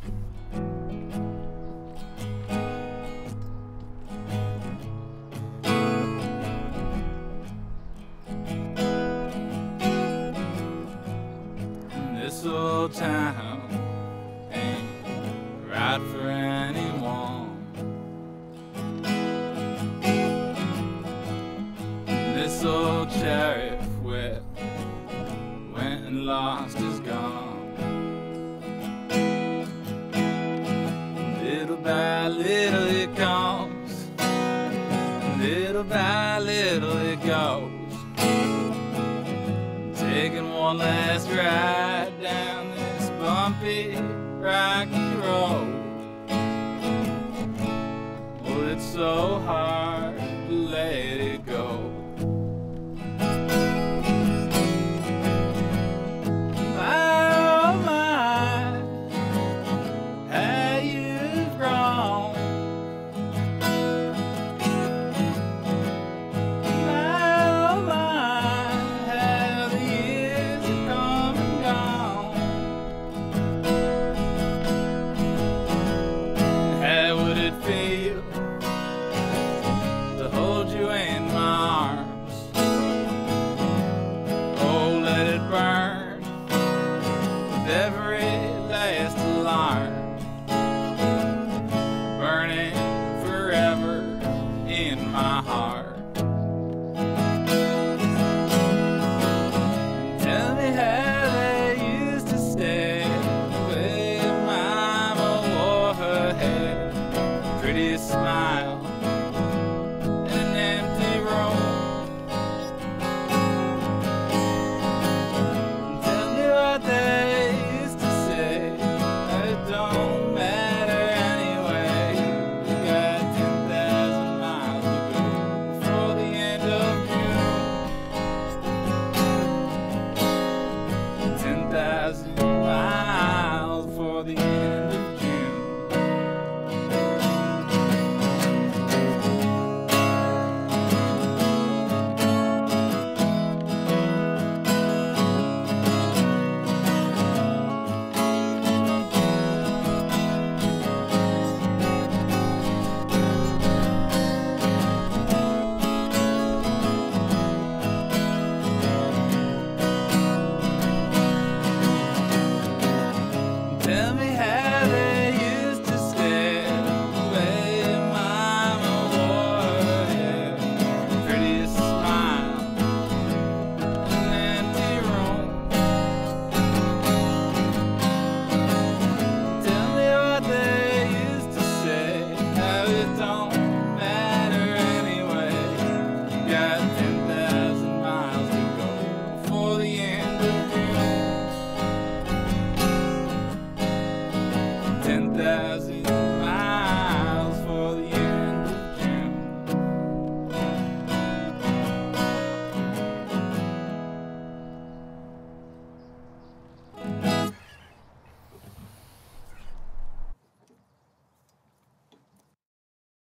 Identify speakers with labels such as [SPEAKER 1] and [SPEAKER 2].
[SPEAKER 1] This old town ain't right for anyone. This old sheriff whip went and lost his gun. Little by little it comes, little by little it goes, taking one last ride down this bumpy, rocky road. Well, it's so hard to let it go. To hold you in my arms, oh, let it burn with every last alarm, burning forever in my heart. Tell me how they used to stay when Mama wore her hair, prettiest smile in an empty room. Tell me what they used to say, it don't matter anyway. We got 10,000 miles to go before the end of June. 10,000 miles before the end of June. Tell me how they used to stare when Mama wore her hair, prettiest smile in an empty room. Tell me what they used to say, how it don't matter anyway. Got 10,000 miles to go before the end of June. 10,000